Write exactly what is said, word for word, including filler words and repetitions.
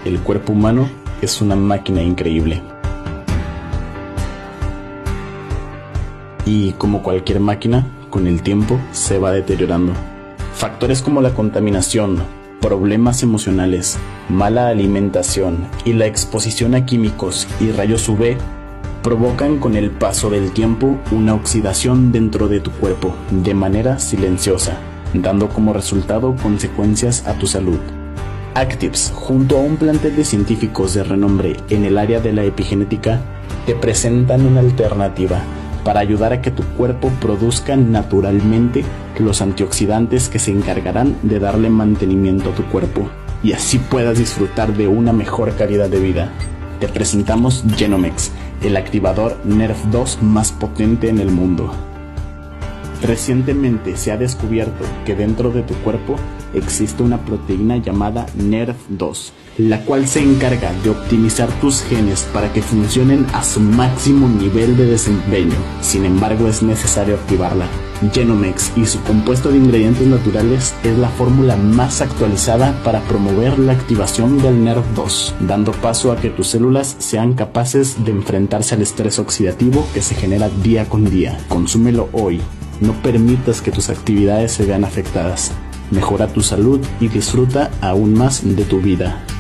el cuerpo humano es una máquina increíble. Y como cualquier máquina, con el tiempo se va deteriorando. Factores como la contaminación, problemas emocionales, mala alimentación y la exposición a químicos y rayos U V provocan con el paso del tiempo una oxidación dentro de tu cuerpo de manera silenciosa, dando como resultado consecuencias a tu salud. Actives, junto a un plantel de científicos de renombre en el área de la epigenética, te presentan una alternativa para ayudar a que tu cuerpo produzca naturalmente los antioxidantes que se encargarán de darle mantenimiento a tu cuerpo y así puedas disfrutar de una mejor calidad de vida. Te presentamos Genomex, el activador NERV dos más potente en el mundo. Recientemente se ha descubierto que dentro de tu cuerpo existe una proteína llamada NERV dos, la cual se encarga de optimizar tus genes para que funcionen a su máximo nivel de desempeño. Sin embargo, es necesario activarla. Genomex y su compuesto de ingredientes naturales es la fórmula más actualizada para promover la activación del NERV dos, dando paso a que tus células sean capaces de enfrentarse al estrés oxidativo que se genera día con día. Consúmelo hoy. No permitas que tus actividades se vean afectadas. Mejora tu salud y disfruta aún más de tu vida.